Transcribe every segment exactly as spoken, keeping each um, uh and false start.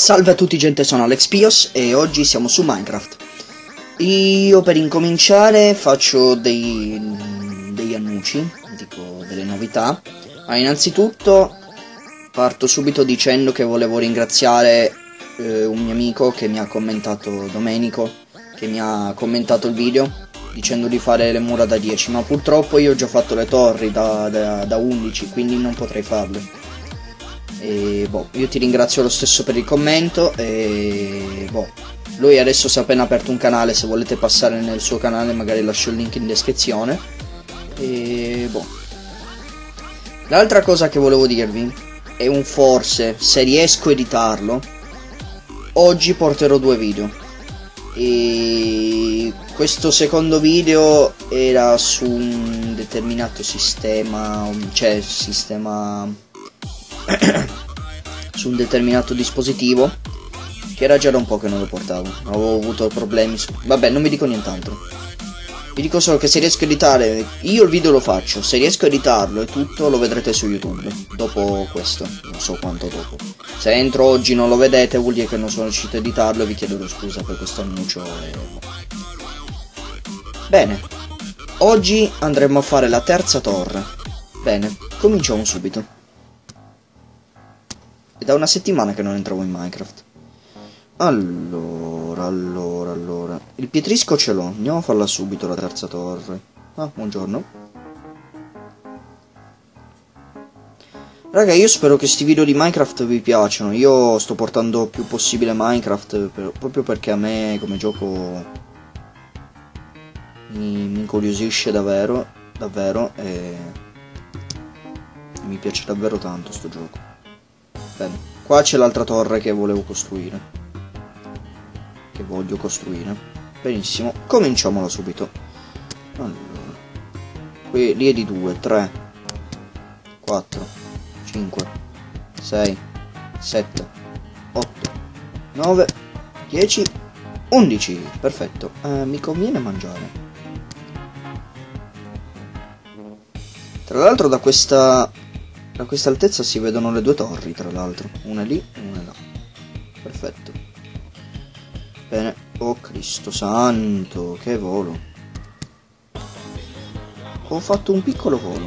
Salve a tutti gente, sono AlexPios e oggi siamo su Minecraft. Io per incominciare faccio dei, degli annunci, dico delle novità. Ma innanzitutto parto subito dicendo che volevo ringraziare eh, un mio amico che mi ha commentato, Domenico, che mi ha commentato il video dicendo di fare le mura da dieci, ma purtroppo io ho già fatto le torri da, da, da undici, quindi non potrei farle. E boh, io ti ringrazio lo stesso per il commento e boh, lui adesso si è appena aperto un canale, se volete passare nel suo canale magari lascio il link in descrizione. E boh, l'altra cosa che volevo dirvi è un forse, se riesco a editarlo, oggi porterò due video. E questo secondo video era su un determinato sistema, cioè sistema su un determinato dispositivo che era già da un po' che non lo portavo, avevo avuto problemi su... vabbè, non vi dico nient'altro, vi dico solo che se riesco a editare, io il video lo faccio, se riesco a editarlo e tutto lo vedrete su YouTube dopo questo, non so quanto dopo. Se entro oggi non lo vedete vuol dire che non sono riuscito a editarlo e vi chiedo scusa per questo annuncio e... Bene, oggi andremo a fare la terza torre. Bene, cominciamo subito. È da una settimana che non entravo in Minecraft. Allora, allora, allora. Il pietrisco ce l'ho. Andiamo a farla subito la terza torre. Ah, buongiorno. Raga, io spero che sti video di Minecraft vi piacciono. Io sto portando più possibile Minecraft per, proprio perché a me come gioco mi, mi incuriosisce davvero, davvero e mi piace davvero tanto sto gioco. Bene, qua c'è l'altra torre che volevo costruire, che voglio costruire. Benissimo, cominciamola subito. Allora, qui lì è di due, tre, quattro, cinque, sei, sette, otto, nove, dieci, undici. Perfetto, eh, mi conviene mangiare. Tra l'altro da questa... Da questa altezza si vedono le due torri, tra l'altro. Una lì e una là. Perfetto. Bene. Oh Cristo santo, che volo. Ho fatto un piccolo volo.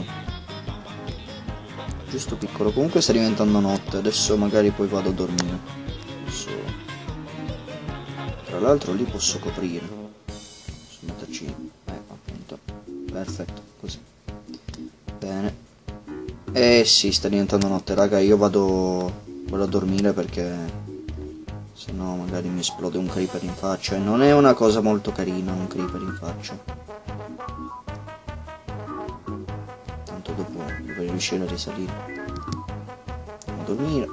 Giusto piccolo. Comunque sta diventando notte. Adesso magari poi vado a dormire. Posso... Tra l'altro lì posso coprire. Posso metterci... Eh, appunto. Perfetto, così. Bene. Eh sì, sta diventando notte, raga, io vado, vado a dormire perché se no magari mi esplode un creeper in faccia e non è una cosa molto carina un creeper in faccia. Tanto dopo dovrei riuscire a risalire. Andiamo a dormire.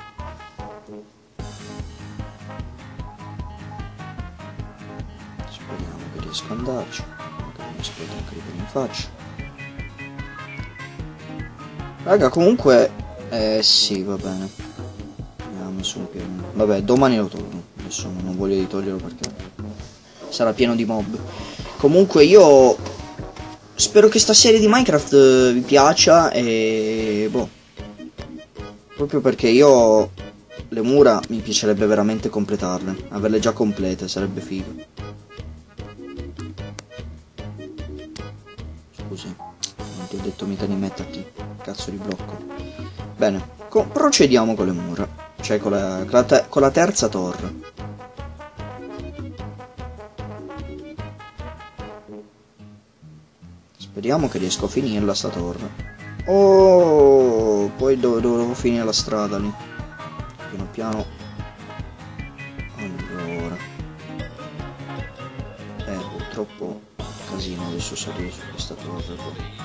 Speriamo che riesca ad andarci, magari mi esplode un creeper in faccia. Raga, comunque, eh sì, va bene. Mi ha messo un piano. Vabbè, domani lo tolgo. Adesso non voglio di toglierlo perché sarà pieno di mob. Comunque io spero che sta serie di Minecraft vi piaccia e boh. Proprio perché io le mura mi piacerebbe veramente completarle. Averle già complete, sarebbe figo. Scusi, non ti ho detto mica di metterti. Cazzo di blocco. Bene, procediamo con le mura, cioè con la, con, la te con la terza torre. Speriamo che riesco a finirla sta torre. Oh, poi dove dovevo finire la strada lì. Piano piano. Allora. Eh, purtroppo casino adesso salire su questa torre poi.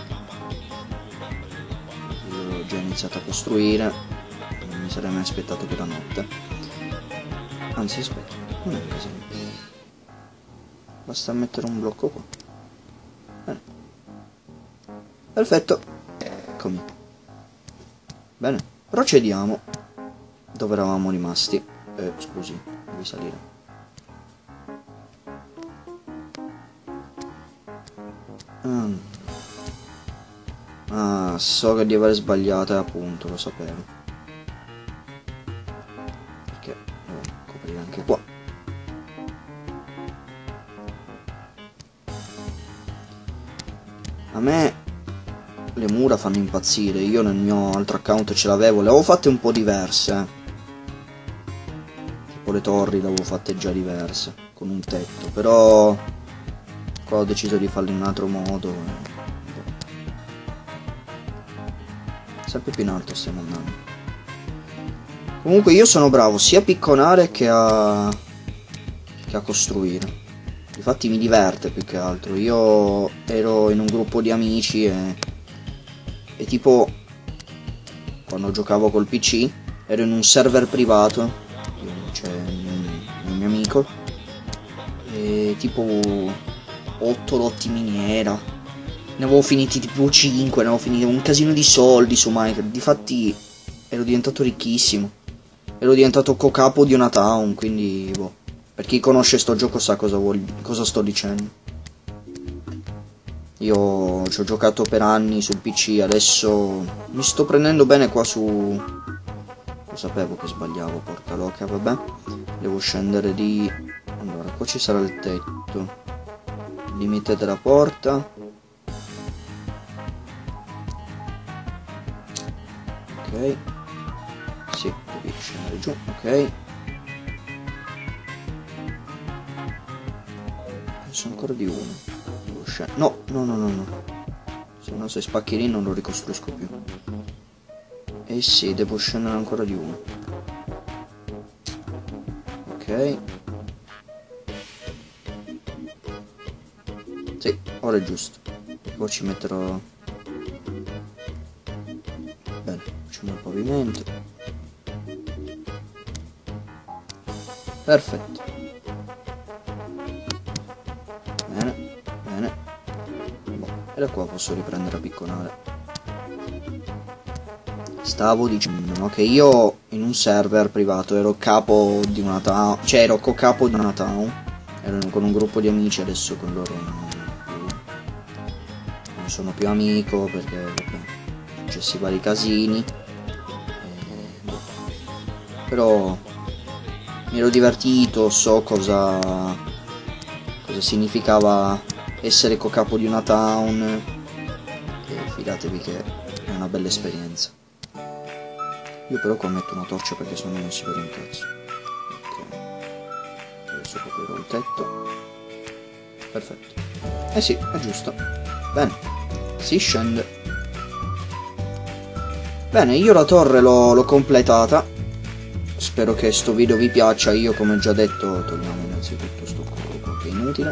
Ho già iniziato a costruire, non mi sarei mai aspettato che la notte. Anzi aspetta, non è un casino. Basta mettere un blocco qua. Bene. Perfetto. Eccomi. Bene, procediamo. Dove eravamo rimasti? Eh, scusi, devi salire. Mm. Ah, so che di aver sbagliato, appunto, lo sapevo. Perché A me le mura fanno impazzire. Io nel mio altro account ce l'avevo, le avevo fatte un po' diverse. Tipo le torri le avevo fatte già diverse, con un tetto, però qua ho deciso di farle in un altro modo. Sempre più in alto stiamo andando. Comunque io sono bravo sia a picconare che a che a costruire. Infatti mi diverte più che altro. Io ero in un gruppo di amici e, e tipo quando giocavo col P C ero in un server privato, c'è un mio amico, e tipo otto lotti miniera, ne avevo finiti tipo cinque, ne avevo finiti un casino di soldi su Minecraft. Difatti ero diventato ricchissimo, ero diventato co-capo di una town, quindi boh. Per chi conosce sto gioco sa cosa, vuol, cosa sto dicendo. Io ci ho giocato per anni sul P C, adesso mi sto prendendo bene qua su... Lo sapevo che sbagliavo, porca loca, vabbè. Devo scendere di... Allora, qua ci sarà il tetto. Limite della porta. Ok. Sì, devi scendere giù, ok. Ancora di uno. No, no, no, no, no. Se no, se spacchi lì non lo ricostruisco più. Eh sì, devo scendere ancora di uno. Ok. Sì, ora è giusto. Poi ci metterò... Bene, facciamo il pavimento. Perfetto. Bene, bene. Boh, e da qua posso riprendere a picconare. Stavo dicendo, no, che io in un server privato ero capo di una town, cioè ero co-capo di una town, ero con un gruppo di amici, adesso con loro non, più, non sono più amico perché vabbè, successi vari casini, e, boh. Però mi ero divertito, so cosa... cosa significava essere co-capo di una town, e fidatevi che è una bella esperienza. Io però qua metto una torcia perché sennò non si vede un cazzo. Ok, adesso coprirò il tetto. Perfetto. Eh sì, è giusto. Bene, si scende. Bene, io la torre l'ho completata. Spero che sto video vi piaccia. Io, come già detto, togliamo innanzitutto sto coso che è inutile.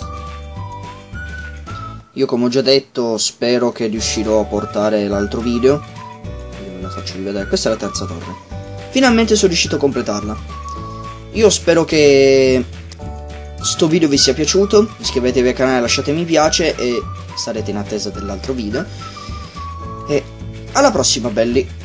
Io, come ho già detto, spero che riuscirò a portare l'altro video. Io ve la faccio rivedere. Questa è la terza torre. Finalmente sono riuscito a completarla. Io spero che sto video vi sia piaciuto. Iscrivetevi al canale, lasciate mi piace e starete in attesa dell'altro video. E alla prossima, belli.